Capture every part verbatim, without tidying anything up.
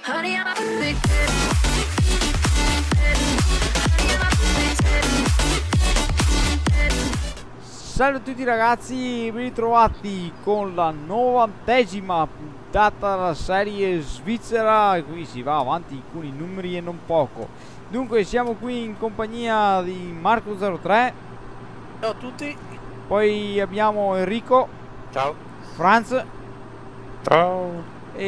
Honey, I'm a big kid. Honey, I'm a big kid. Salve a tutti ragazzi, ben ritrovati con la novantesima puntata della serie svizzera. Qui si va avanti con i numeri e non poco. Dunque siamo qui in compagnia di Marco zero tre. Ciao a tutti. Poi abbiamo Enrico. Ciao. Franz. Ciao.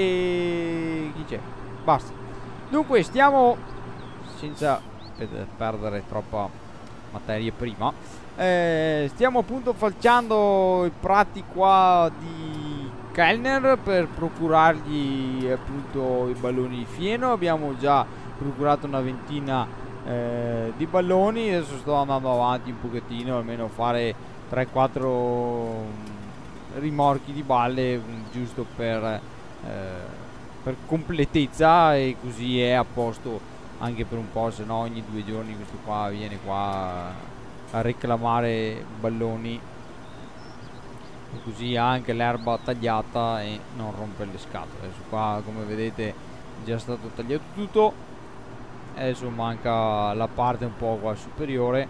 E chi c'è? Basta. Dunque stiamo, senza perdere troppa materia prima, eh, stiamo appunto falciando i prati qua di Kellner per procurargli appunto i balloni di fieno. Abbiamo già procurato una ventina eh, di balloni. Adesso sto andando avanti un pochettino, almeno fare tre quattro rimorchi di balle, giusto per eh, per completezza, e così è a posto anche per un po', se no ogni due giorni questo qua viene qua a reclamare balloni, e così ha anche l'erba tagliata e non rompe le scatole. Adesso qua, come vedete, è già stato tagliato tutto, adesso manca la parte un po' qua superiore.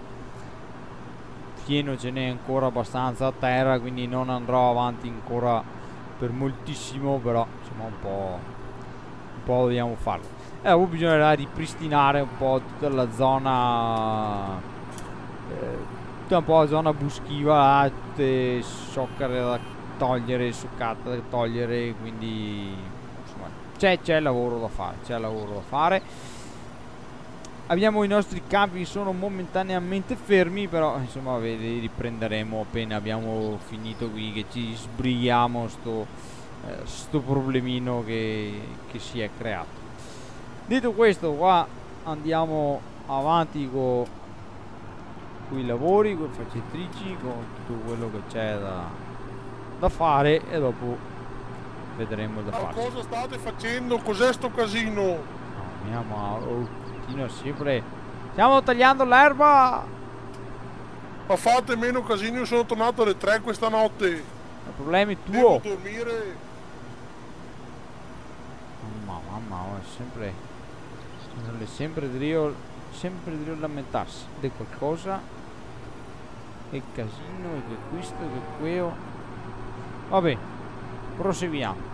Fieno ce n'è ancora abbastanza a terra, quindi non andrò avanti ancora per moltissimo, però insomma un po', un po' dobbiamo farlo. E dopo bisognerà ripristinare un po' tutta la zona, eh, tutta un po' la zona boschiva, tutte soccare da togliere, soccate da togliere, quindi insomma c'è, c'è lavoro da fare, c'è lavoro da fare. Abbiamo i nostri campi, sono momentaneamente fermi, però insomma vedi, riprenderemo appena abbiamo finito qui, che ci sbrighiamo sto, eh, sto problemino che, che si è creato. Detto questo, qua andiamo avanti con i lavori, con le facciatrici, con tutto quello che c'è da, da fare, e dopo vedremo da fare. Cosa state facendo? Cos'è sto casino? No, mia ma oh, sempre stiamo tagliando l'erba. Ma fate meno casino, io sono tornato alle tre questa notte. Il problema è Devo tuo. dormire. Mamma, mamma, è sempre è sempre Drio, sempre Drio lamentarsi di qualcosa. Che casino, e che questo, che quello. Vabbè, proseguiamo.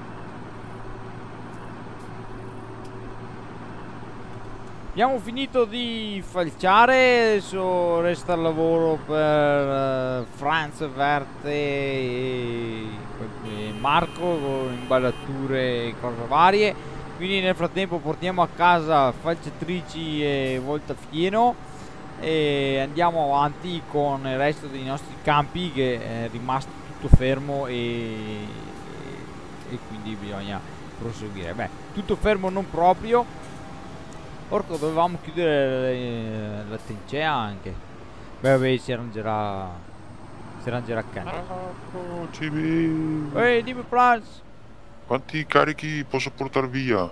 Abbiamo finito di falciare, adesso resta il lavoro per uh, Franz, Verte e, e Marco con imballature e cose varie. Quindi nel frattempo portiamo a casa falciatrici e voltafieno e andiamo avanti con il resto dei nostri campi, che è rimasto tutto fermo e, e, e quindi bisogna proseguire. Beh, tutto fermo non proprio. Porco, dovevamo chiudere la trincea anche. Beh, vabbè, si arrangerà. Si arrangerà accanto. Marco, ci vedi? Ehi, dimmi Franz. Quanti carichi posso portare via?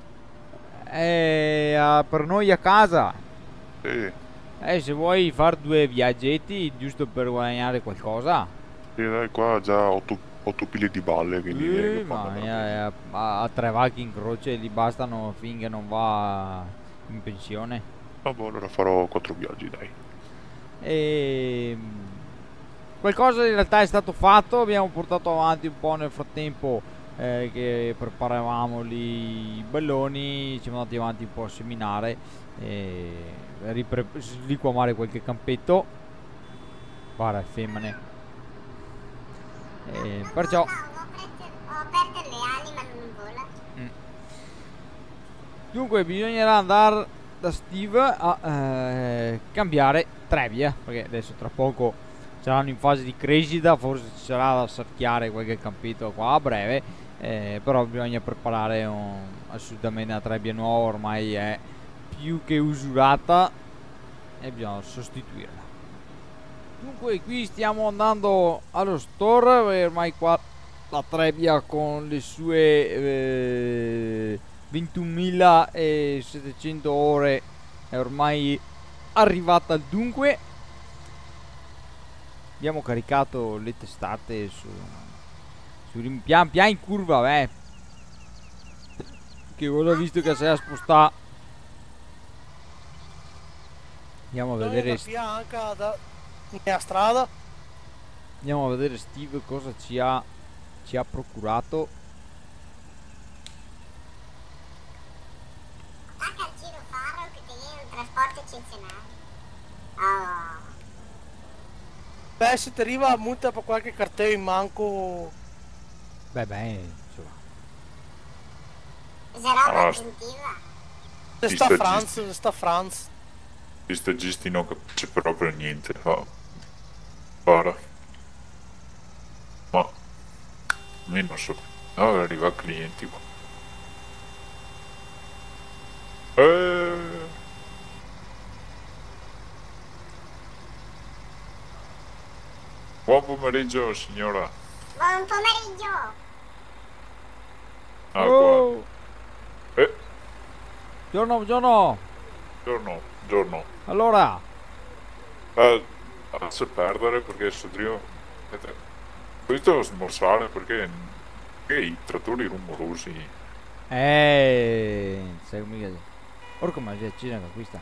Eh, uh, per noi a casa. Sì. Eh, se vuoi fare due viaggetti, giusto per guadagnare qualcosa. Sì, dai, qua già otto pile di balle, quindi Eh, eh, ma eh, a, a tre vacche in croce gli bastano finché non va in pensione. Vabbè, allora farò quattro viaggi, dai. E qualcosa in realtà è stato fatto. Abbiamo portato avanti un po' nel frattempo eh, che preparavamo lì i balloni. Siamo andati avanti un po' a seminare e ripre- liquamare qualche campetto. Guarda, femmine. E perciò ho aperto le ali ma non vola. mm. Dunque bisognerà andare da Steve a eh, cambiare trebbia, perché adesso tra poco saranno in fase di crescita, forse ci sarà da sarchiare qualche campetto qua a breve, eh, però bisogna preparare un, assolutamente una trebbia nuova, ormai è più che usurata e bisogna sostituirla. Dunque qui stiamo andando allo store, ormai qua la trebbia con le sue eh, ventunomilasettecento ore è ormai arrivata al dunque. Abbiamo caricato le testate su, su pian pian in curva, beh. Che cosa ho visto che sei a spostare? Andiamo a vedere. via anche da mia strada. Andiamo a vedere Steve cosa ci ha ci ha procurato. Attacca al girofaro che ti viene un trasporto eccezionale. Oh. Beh, se ti arriva multa per qualche cartello in manco. Beh, beh, insomma. Se roba Ah, aggiuntiva. Se Sì, sta sta Franz, giusto. se sta Franz. Gli stagisti non capisce proprio niente. Fa. Para. Ma. Io non so. No, arriva clienti qua. Eh. Buon pomeriggio signora. Buon pomeriggio. Ah, Oh, qua. Eh, buongiorno, buongiorno. giorno, giorno. Allora, Eh, lascia perdere perché Sodrio. Aspetta. Questo smorzare perché. Perché i trattori rumorosi. eh, sai come che. Porco ma si accende anche questa.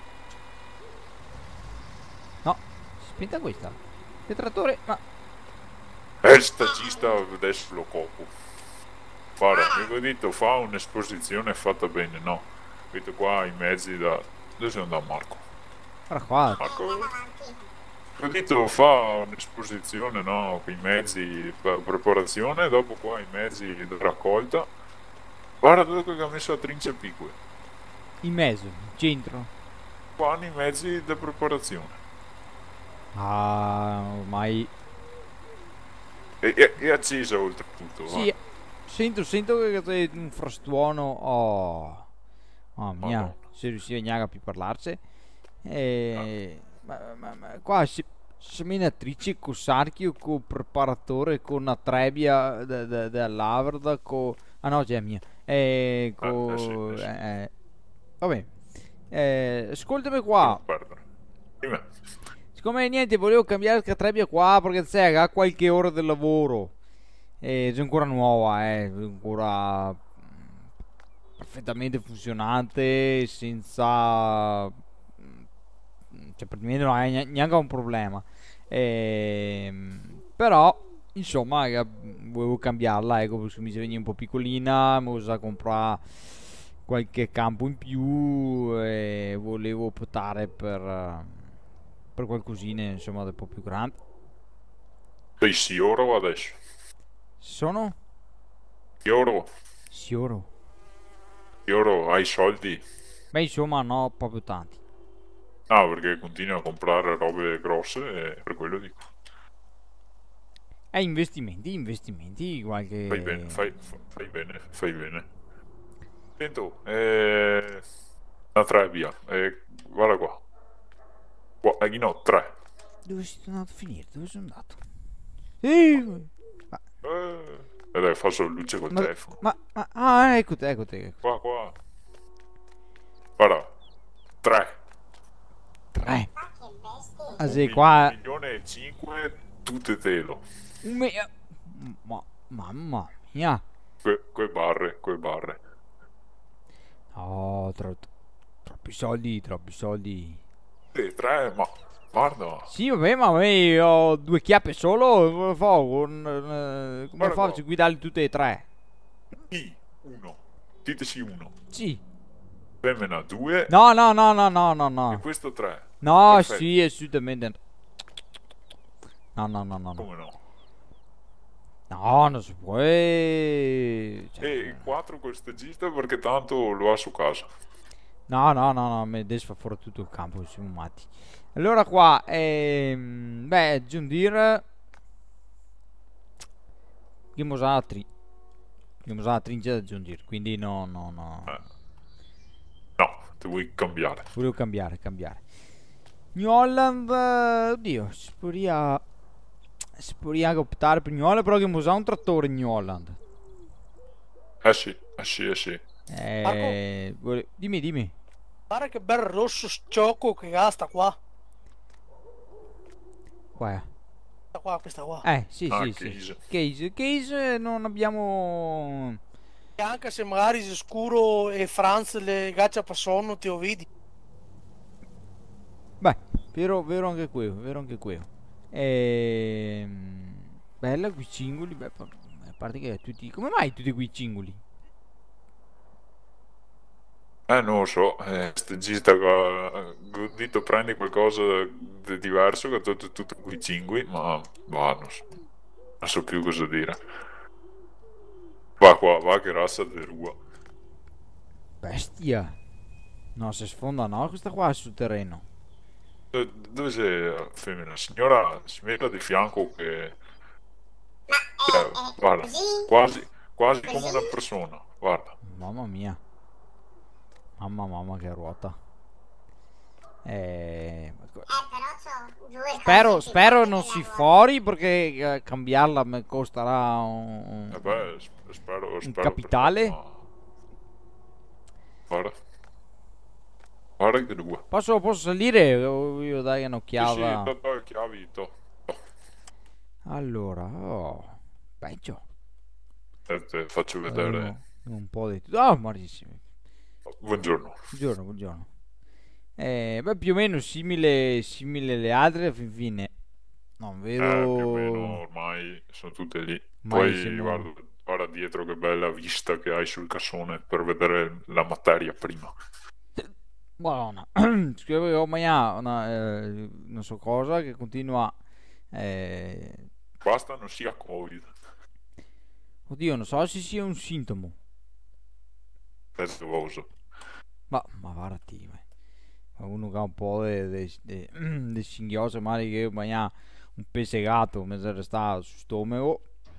No, si è spenta questa. Il trattore, ma E il stagista adesso lo copo. Guarda, mi avevo detto fa un'esposizione fatta bene, no. Vedete qua i mezzi da. Dove sono da Marco? guarda qua. Marco? Andiamo avanti. Ho detto fa un'esposizione, no? Con i mezzi per preparazione, dopo qua i mezzi da raccolta. Guarda dove che ha messo la trincia pique. In mezzo, in centro. Qua i mezzi da preparazione. Ah, ormai. E, e, è accesa oltretutto. Sì, sento, sento che c'è un frastuono. Oh, mamma mia, Madonna. se riuscivi neanche a più parlarci. E... Ma, ma, ma qua si, seminatrice con sarchio, con preparatore, con una trebbia dell'averda, con... Ah no, già è mia. E con... eh sì, eh sì. eh, va bene. Eh, ascoltami qua. Guarda. Dimmi. Siccome niente, volevo cambiare la trebbia qua perché sai, ha qualche ora del lavoro. E è ancora nuova, eh, ancora mm, perfettamente funzionante, senza... mm, cioè praticamente non hai neanche un problema. Ehm, però, insomma, eh, volevo cambiarla, ecco, perché mi si veniva un po' piccolina, mi usa comprare qualche campo in più e volevo optare per, eh, per qualcosina, insomma, un po' più grande. Sei sicuro adesso? Sono? Sicuro? Sicuro. Sicuro? Hai soldi? Beh, insomma, no, proprio tanti. Ah, perché continui a comprare robe grosse e per quello dico. E investimenti, investimenti, qualche... Fai bene, fai, fa- fai bene, fai bene. Sento, eh, una trebbia, eh, guarda qua. Qua, eh, no, tre. Dove sei andato a finire? Dove sono andato? Sì, ma, Eh, e dai, faccio luce col ma, telefono. ma, ma- ah, ecco te, ecco te, ecco. Qua, qua. Guarda, tre. Tre. Ma che bestia. Ah sì, qua... Un milione e cinque, tutte telo. Un me... Ma, mamma mia. Que, que barre, que barre. Oh, tro- troppi soldi, troppi soldi. E tre, ma guarda. Sì, vabbè, ma io ho due chiappe solo, come fa? Con, eh, come Guarda faccio qua. a guidarli tutte e tre? I, uno. Diteci uno. Sì. Femmina, due. No, no, no, no, no, no, E no. questo tre. No, Perfetto. sì, assolutamente. No, no, no, no, no. Come no? No, non si può. eh, cioè, E quattro col stagista perché tanto lo ha su casa. No, no, no, no, mi desfa fuori tutto il campo, siamo matti. Allora qua, ehm, beh, John Deere. Abbiamo usato la tri. Abbiamo usato la trincia da John Deere, quindi no, no, no. Eh. No, ti vuoi cambiare. Volevo cambiare, cambiare. New Holland, eh, oddio, si potrebbe, si potrebbe anche optare per New Holland, però abbiamo usato un trattore in New Holland. Eh sì, eh sì, eh sì. Eh, vole- dimmi, dimmi. Guarda che bel rosso sciocco che gasta qua. Qua è. Questa qua, questa qua. Eh, sì, Ah, sì, sì. Case. Case, Case non abbiamo... E anche se magari se scuro e Franz le gaccia passano, ti vedi. Beh, vero, vero anche quello, vero anche quello. Ehm, bella quei cingoli, beh, pa- a parte che tutti... Come mai tutti quei cingoli? Eh, non lo so, eh, sto gista qua, ho detto prendi qualcosa di diverso che tutto, tutto quei cingui, ma va, non so, non so più cosa dire. Va qua, va che razza di rua. Bestia. No, se sfonda no, questa qua è sul terreno. Dove, dove sei, eh, femmina? Signora, si metta di fianco che... Ma eh, è, è guarda, così? quasi, quasi come una persona, guarda. Mamma mia. Mamma mamma che ruota. Eh, Eh, però c'ho due spero, cose più spero grandi non della si ruota. fuori perché eh, cambiarla mi costerà un, Eh beh, s- spero, spero per capitale? te, ma... Guarda. Guarda che due. Posso, posso salire o io dai Sì, sì, un'occhiata? to, to, chiavi, to. Allora, oh, peggio. Eh, te faccio vedere. Eh, un po' di tutto. Ah, marissimi. Buongiorno. Buongiorno, buongiorno. Eh, beh, più o meno simile, simile alle altre, fin fine. Non Eh, vedo... più o meno ormai sono tutte lì. Mai Poi siamo- guarda, guarda dietro che bella vista che hai sul cassone per vedere la materia prima. Buona. Scrivevo Maia una, eh, non so cosa che continua. Eh, Basta non sia Covid. oddio, non so se sia un sintomo. Perdoso. Ma, ma guardati, ma ma uno che ha un po' di singhiozzo, magari che Maia un pesegato mentre sta sul stomaco.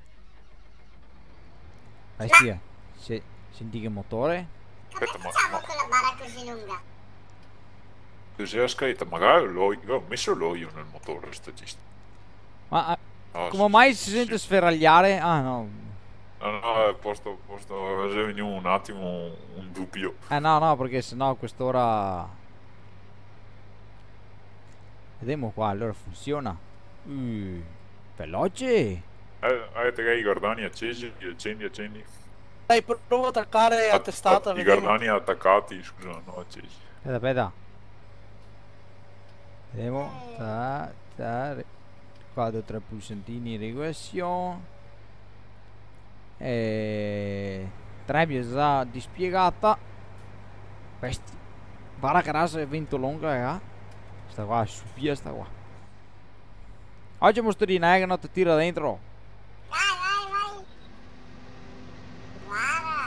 Bestia, se, senti che motore? Come Aspetta, ma- facciamo ma- con la barra così lunga? Cos'è scritta? Magari l'olio, io ho messo l'olio nel motore stagista. Ma ah, No, come sì, mai sì, si sente sì. sferagliare? Ah no. No, no, eh, posto, posto, è venuto un attimo un dubbio. Eh no, no, perché sennò a quest'ora... Vediamo qua, allora funziona. Uh, veloce. Eh, avete i gardani accesi? Accendi, accendi. Dai, provo a attaccare a A- testata, a- I vediamo. gardani attaccati, scusa, no accesi. Aspetta, aspetta. Vediamo. Ta, ta, re- qua due o tre pulsantini in regressione. E... Trebbia già dispiegata. Questi. Guarda che rasa è vento lunga, raga. Sta qua, è subia sta qua. Oggi mostrina, eh, che non ti tira dentro. Vai, vai, vai.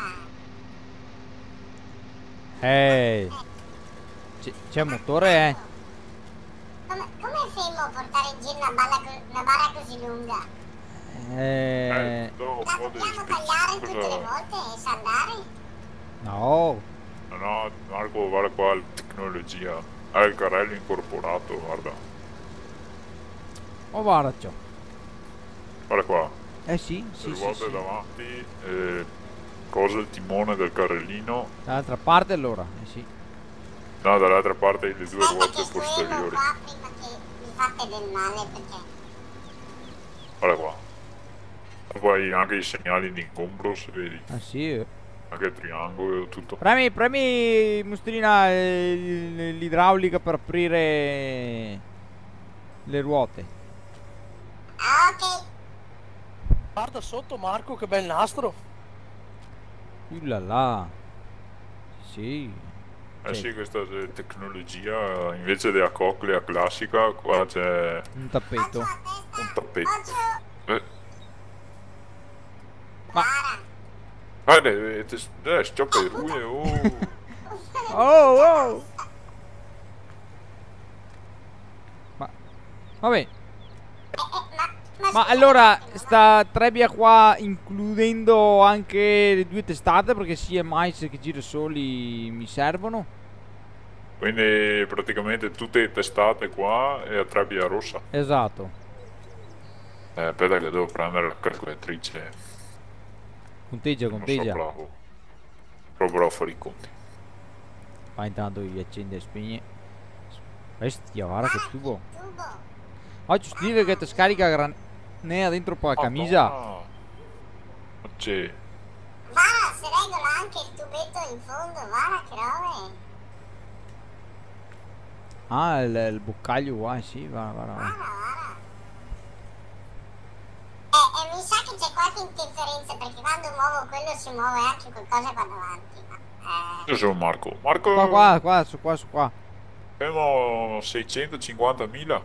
Guarda. Ehi. C'è- C'è motore, eh. Come, come fermo a portare in giro una, balla co- una barra così lunga? Eh... Eh, do un La po' di dobbiamo spezzi- tagliare tutte le cosa- volte e saldare? No. No, no, Marco, guarda qua la tecnologia. Ha il carrello incorporato, guarda. Oh, guarda ciò. Guarda qua. Eh sì, sì, Le sì, ruote sì. davanti, eh, cosa il timone del carrellino. Dall'altra parte allora, eh sì. No, dall'altra parte le due Aspetta che ruote fermo posteriori. qua prima che mi fate del male perché... Guarda qua. E poi anche i segnali di ingombro, se vedi. Ah sì. eh. Anche il triangolo e tutto. Premi, premi, mostrina, eh, l'idraulica per aprire le ruote. Ah, ok. Guarda sotto, Marco, che bel nastro. Ullala. Sì. Eh sì, questa è tecnologia, invece della coclea classica, qua c'è Un tappeto. Occhio a testa. un tappeto. Occhio. Eh, Ma... guarda, eh, te- eh, scioppa i rue, oh. Oh, oh. Ma... Vabbè. Ma allora, sta trebbia qua includendo anche le due testate, perché sia mais che giro soli mi servono. Quindi praticamente tutte le testate qua e a trebbia rossa. Esatto. Eh, aspetta che devo prendere la calcolatrice. Conteggia, Non so conteggia. bravo. Proverò a fare i conti. Fa intanto gli accende e spegne. Bestia, guarda che tubo. Tubo. Oggi stile che ti scarica granea dentro per la camicia. Madonna. Ma c'è. Guarda, si regola anche il tubetto in fondo, guarda che robe. Ah, il, il boccaglio qua, sì, guarda, guarda, guarda. Guarda, guarda. Eh, eh, mi sa che c'è qualche interferenza perché quando muovo quello si muove anche qualcosa qua davanti. Ma, eh, Io sono Marco. Marco, Qua, qua, qua, su qua, su qua. abbiamo seicentocinquantamila.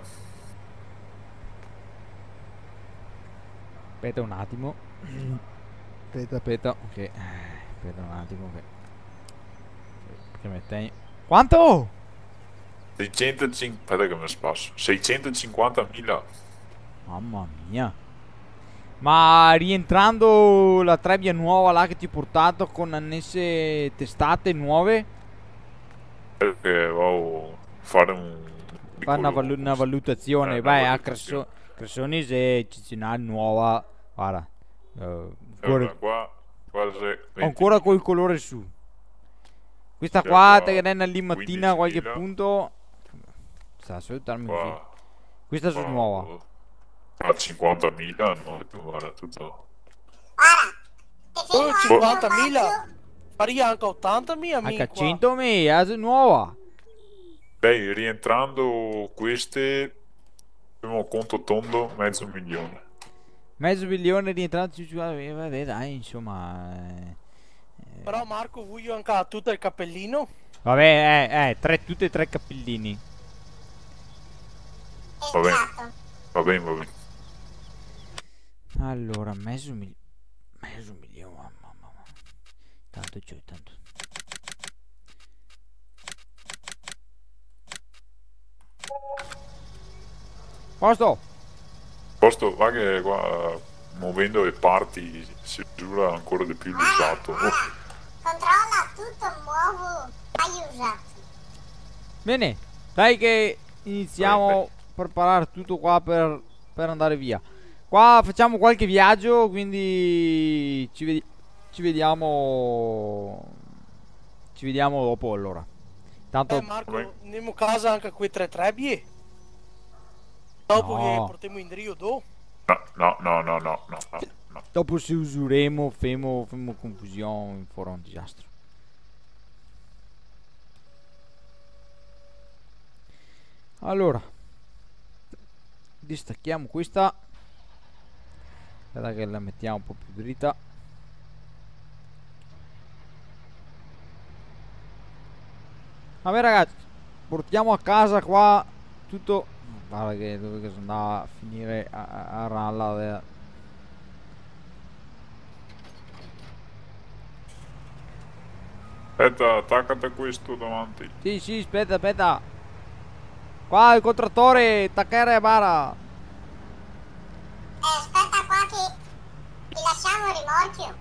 Aspetta un attimo. Aspetta, aspetta, ok. Aspetta un attimo che... Che metti... Quanto? seicentocinquanta, aspetta che mi spasso. seicentocinquantamila. Mamma mia. Ma rientrando la trebbia nuova là che ti ho portato con annesse testate nuove, Perché volevo fare un... fa una, piccolo- valu- una valutazione. Eh, una Beh, a valutazione. Cressonis è eccezionale, nuova. Guarda. eh, ancora, Allora, qua, qua c'è ancora col colore su. Questa Cioè, qua, qua te che lì mattina qualche quindicimila. punto. Sta a salutarmi così. qua, Questa su qua, nuova. qua cinquantamila, no? Guarda, tutto... guarda, ti Oh, filmo cinquantamila. Faria anche ottantamila, Anche mica. a centomila, su nuova. Beh, rientrando queste, abbiamo conto tondo mezzo milione. Mezzo milione rientranti su. Vabbè, dai, insomma. eh. Però Marco voglio anche tutto il cappellino. Vabbè, eh, eh, tre, tutte e tre cappellini. Va bene. Esatto. Va bene, va bene. Allora, mezzo milione. Mezzo milione, mamma mia. Tanto c'è, tanto. Posto! Posto, va che qua, muovendo le parti, si giura ancora di più l'usato. Oh, Controlla tutto, muovo, hai usato. Bene, dai che iniziamo a preparare tutto qua per, per andare via. Qua facciamo qualche viaggio, quindi ci, vedi- ci vediamo. Ci vediamo dopo allora. Tanto Eh Marco, Vabbè. andiamo a casa anche quei tre trebbie. Dopo No. che portiamo in Rio do. no, no, no, no, no, no, no, no. dopo se usuremo, femo, femo confusione, farà un disastro. Allora, distacchiamo questa. Aspetta che la mettiamo un po' più dritta. Vabbè ragazzi, portiamo a casa qua tutto. Guarda che dove che si andava a finire a, a, a ralla de- Aspetta, attaccati a questo davanti. Sì, sì, aspetta, aspetta. Qua il contrattore, taccare a bara. Eh, aspetta qua che ti lasciamo il rimorchio.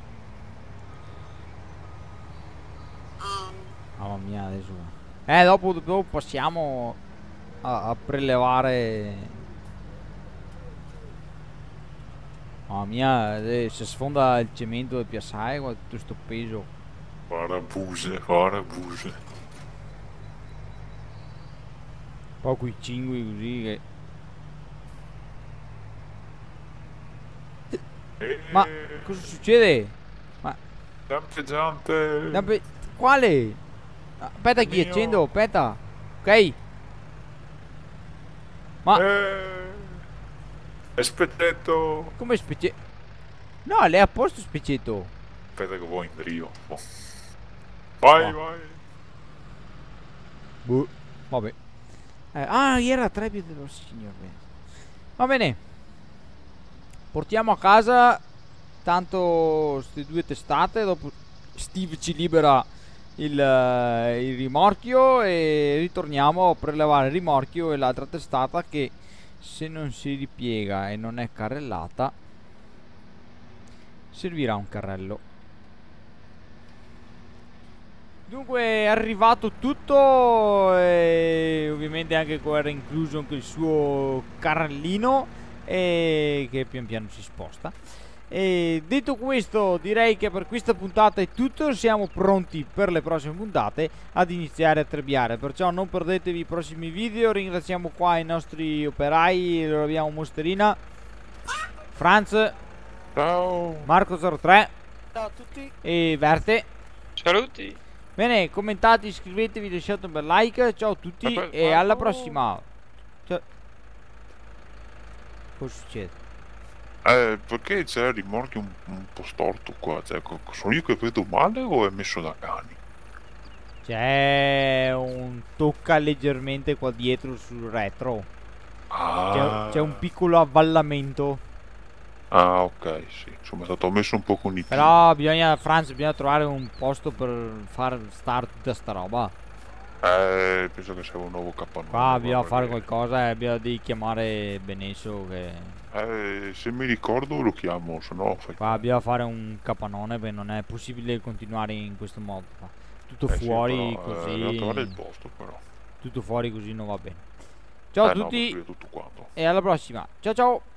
Ehm, Mamma mia, adesso. Eh, dopo, dopo passiamo a, a prelevare. Mamma mia, eh, se sfonda il cemento del piazzale con tutto sto peso. Guarda buse, guarda buse. Poi quei cingui così che. Eh, Ma cosa succede? Ma Lampeggiante. dampe- quale? Aspetta che Mio. accendo, aspetta. Ok. Ma Eh, Aspettetto. come specie. No, lei ha posto specetto. Aspetta che vuoi in Rio. Oh. Vai, No. vai. Boh, vabbè. Eh, ah, era Trebbia dello signore. Va bene. Portiamo a casa tanto queste due testate. Dopo Steve ci libera il, eh, il rimorchio e ritorniamo a prelevare il rimorchio e l'altra testata che se non si ripiega e non è carrellata servirà un carrello. Dunque è arrivato tutto e ovviamente anche qua era incluso anche il suo carrellino e che pian piano si sposta. E detto questo direi che per questa puntata è tutto, siamo pronti per le prossime puntate ad iniziare a trebbiare, perciò non perdetevi i prossimi video. Ringraziamo qua i nostri operai, allora abbiamo Mosterina, Franz, Ciao. Marco zero tre, Ciao a tutti. e Verte. Saluti. Bene, commentate, iscrivetevi, lasciate un bel like. Ciao a tutti Ma que- e ma- alla prossima. Ciao. Cosa succede? Eh, perché c'è rimorchio un, un po' storto qua? Cioè, co- sono io che vedo male o è messo da cani? C'è un tocca leggermente qua dietro sul retro. Ah, C'è, c'è un piccolo avvallamento. ah, ok, sì. Insomma, è stato messo un po' con i piedi. Però bisogna, Franz, bisogna trovare un posto per far stare tutta sta roba. Eh, penso che serve un nuovo capannone. Qua bisogna guarda fare che- qualcosa e bisogna di chiamare Benesso che... Eh, se mi ricordo lo chiamo, se no fai... Qua bisogna fare un capannone perché non è possibile continuare in questo modo qua. Tutto Eh sì, fuori però, eh, dobbiamo trovare il così. posto, però. Tutto fuori così non va bene. Ciao a Eh, no, tutti perché tutto quanto. e alla prossima. Ciao ciao.